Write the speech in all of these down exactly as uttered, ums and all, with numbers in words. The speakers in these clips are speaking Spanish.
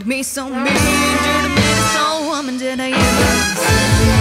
to me so mean, you're the meanest old woman that I ever seen.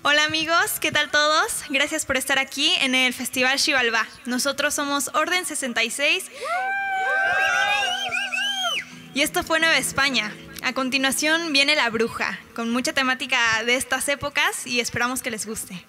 Hola amigos, ¿qué tal todos? Gracias por estar aquí en el Festival Xibalbá. Nosotros somos Orden sesenta y seis y esto fue Nueva España. A continuación viene La Bruja, con mucha temática de estas épocas y esperamos que les guste.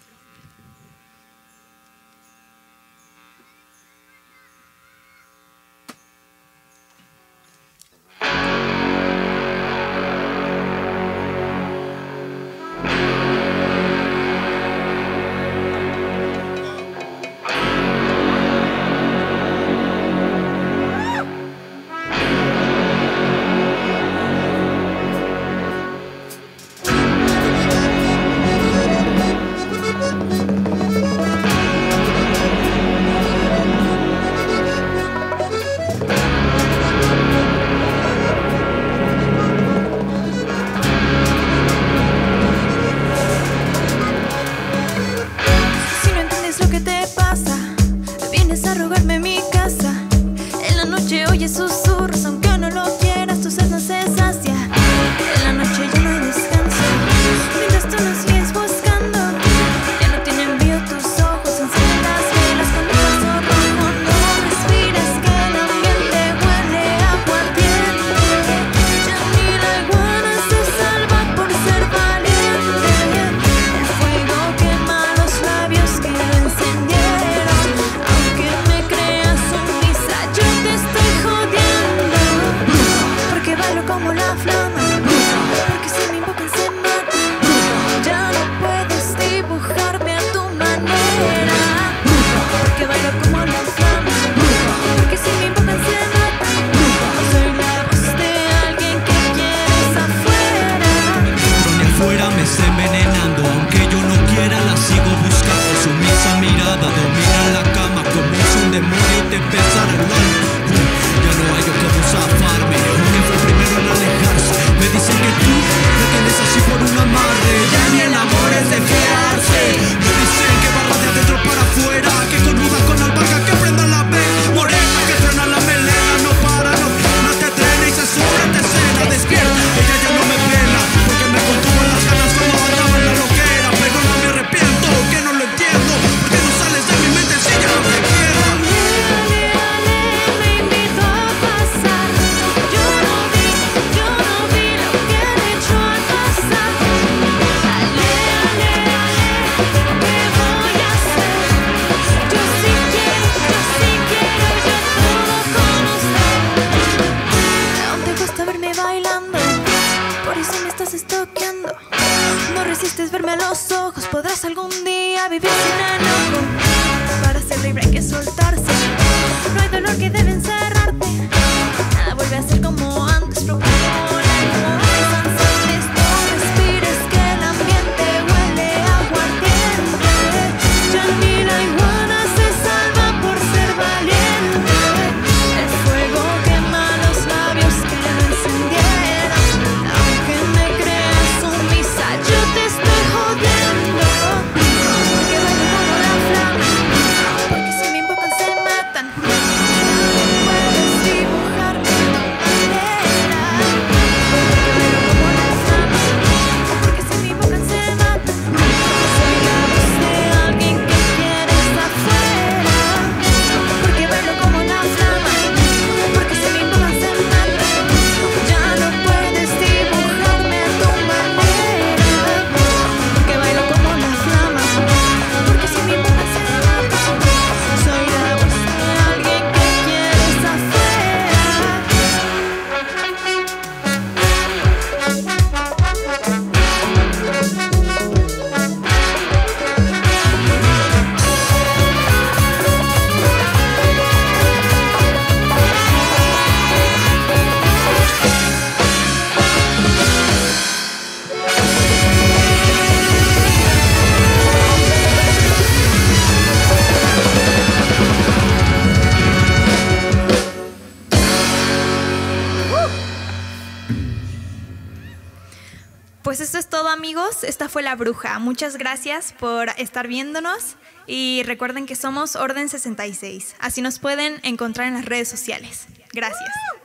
Oye susurros, aunque no lo quieras, tu sed no se sacia. En la noche ya no hay descanso, mientras tú nos sigues buscando. Ya no tienen envío tus ojos, encienden las velas con un vaso rojo. No respiras que el ambiente huele a aguardiente. Ya ni la iguana se salva por ser valiente. El fuego quema los labios que lo encendieron. Aunque me creas sumisa, yo te estoy jodiendo, porque bailo como la flama, porque si me invocan se matan. Ya no puedes dibujarme a tu manera, porque bailo como la flama, porque si me invocan se matan. Soy la voz de alguien que quieres afuera. Donde afuera me está envenenando, aunque yo no quiera la sigo buscando. Sumisa mirada domina la cama como es un demonio y te pesará el alma. Ya no hay yo como zafarme, aunque fue primero en alejarse. Me dicen que tú me tienes así por un amarre. Ya ni el amor es de fiarse. Me dicen que barra de adentro para afuera, que con ruda con albahaca que prenda la vela. Morena que truena la melena, no para, no, no te trena y se sube, te cena, despierta. Ella ya no me pela, porque me contuvo las ganas cuando andaba en la loquera. Pero no me arrepiento, que no lo entiendo, porque no sales de mi mente si ya no te quiero. Estoqueando. No resistes verme a los ojos, podrás algún día vivir sin enojo. Para ser libre hay que soltarse, no hay dolor que debe encerrarte. Nada vuelve a ser como antes, propone antes. No respires que el ambiente huele a aguardiente. Ya ni la iguana se salva por ser valiente. El fuego quema los labios que lo encendieron. Aunque me creas sumisa, yo te estoy jodiendo, porque bailo como la flama, porque si me invocan se matan. No puedes dibujarme de manera, bailo como la flama, porque si me invocan se matan. Soy la voz de alguien que quieres afuera, porque bailo como la flama, porque si me invocan se matan. Ya no puedes dibujarme a tu manera, porque bailo como la flama, porque si me invocan se matan. Soy la voz de alguien que quieres afuera. Pues esto es todo amigos, esta fue La Bruja. Muchas gracias por estar viéndonos y recuerden que somos Orden sesenta y seis. Así nos pueden encontrar en las redes sociales. Gracias.